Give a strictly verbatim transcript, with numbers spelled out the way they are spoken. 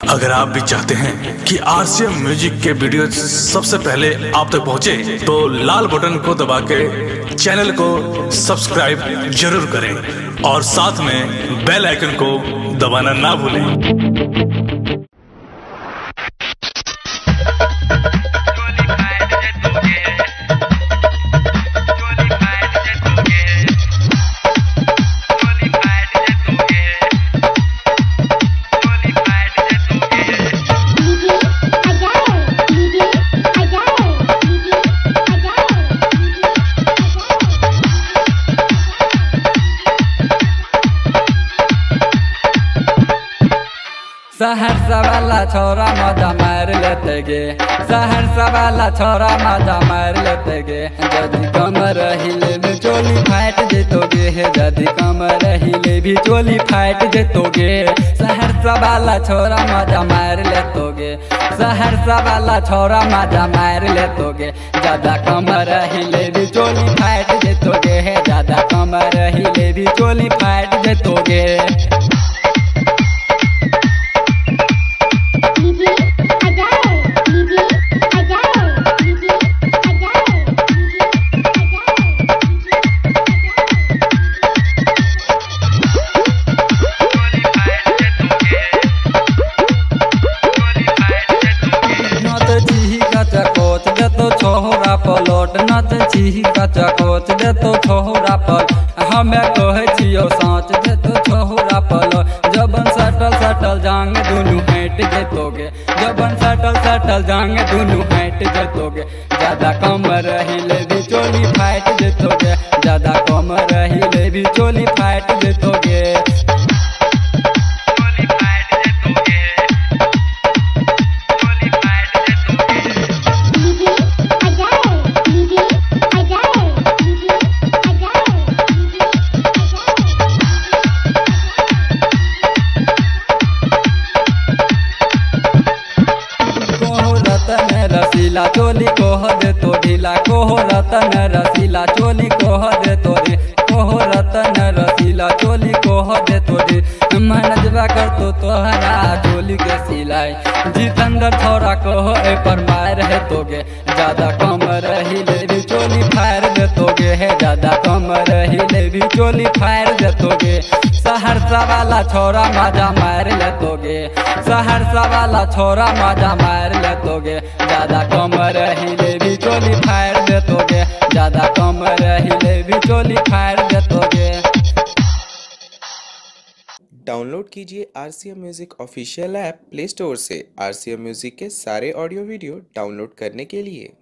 अगर आप भी चाहते हैं कि आरसीएम म्यूजिक के वीडियो सबसे पहले आप तक पहुंचे, तो लाल बटन को दबा के चैनल को सब्सक्राइब जरूर करें और साथ में बेल आइकन को दबाना ना भूलें। सहरसा वाला छोरा मजा मार लेते गे, सहरसा वाला छोरा मजा मार लेते गे। यदि कमर हिले भी चोली फाट जेतोगे है, यदि कमर हिले भी चोली फाट जेतोगे। सहरसा वाला छोरा मजा मार लेतोगे, सहरसा वाला छोरा मजा मार लेतोगे। ज्यादा कमर हिले भी चोली फाट जेतोगे है, ज्यादा कमर हिले भी चोली फाट जेतोगे। छोहरा पलट नच छी कचा कोच देतो छोहरा पल, हमें कहे छियो साँच देतो छोहरा पलट। जबन सटल सटल जांग दुनू हैट जेतोगे, जबन सटल सटल जांग दुनू हैट जेतोगे। ज्यादा कमर हिले भी चोली फाट जेतोगे, ज्यादा कमर हिले भी चोली फाट जेतोगे। रसीला चोली कोह दे तो ढीला, कोहो रतन रसीला चोली कोह दे तो ढी, कोहो रतन रसीला चोली कोह दे तो ढी। मनजबा कर तो तोहरा चोली के सिलाई, जितंदर छोरा कोहो ए पर मार है तोगे। ज्यादा कमर हिले भी चोली फाड़ दे तोगे है, ज्यादा कमर हिले भी चोली फाड़ दे तोगे। सहरसा वाला छोरा मजा मार लेतोगे, सहरसा वाला छोरा मजा मार लेतोगे। ज्यादा कमर हिले भी चोली फाड़ देतोगे, ज्यादा कमर हिले भी चोली फाड़ देतोगे। डाउनलोड कीजिए RCM music official app play store से आरसीएम म्यूजिक के सारे ऑडियो वीडियो डाउनलोड करने के लिए।